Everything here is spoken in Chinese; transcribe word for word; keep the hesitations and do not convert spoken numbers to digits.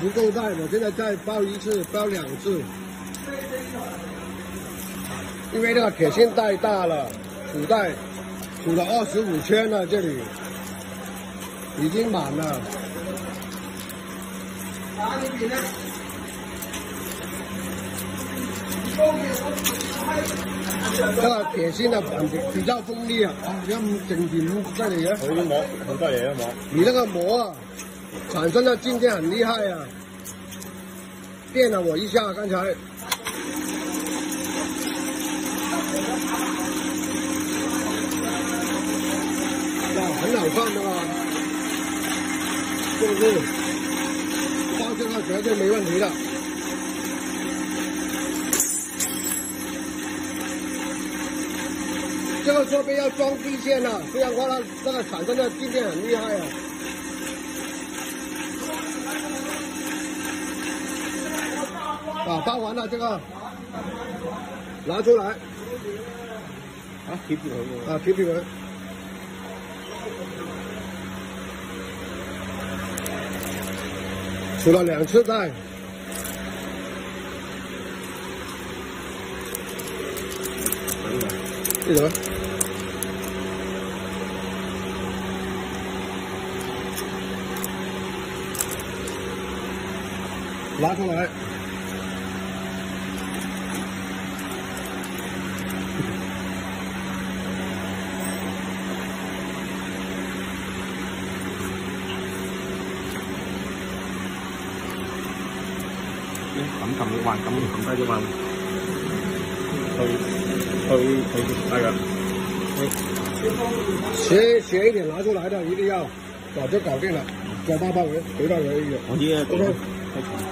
不够带，我现在再包一次，包两次。因为那个铁线带大了，储带储了二十五圈了，这里已经满了。哪里比呢？这个铁線嘅比比較鋒利啊，啊，點解咁靜電咁犀利嘅？ 佢啲膜好多嘢啊膜。 你那個膜啊，產生的靜電很厲害啊，電了我一下，剛才。哇，很好看的啊，是不是？包這個絕對沒問題的。这个坐边要装地线了，不然的话它那个产生的静电很厉害啊。啊，包完了这个，拿出来。 啊，貼住佢。 啊，貼住佢。除了兩次帶。这个。拿出来， 咁撳要還，咁撳低咗嘛？去去去那个， 斜斜一点拿出来的，一定要，早就搞定了，找大范围，回到人一点。 我呢個。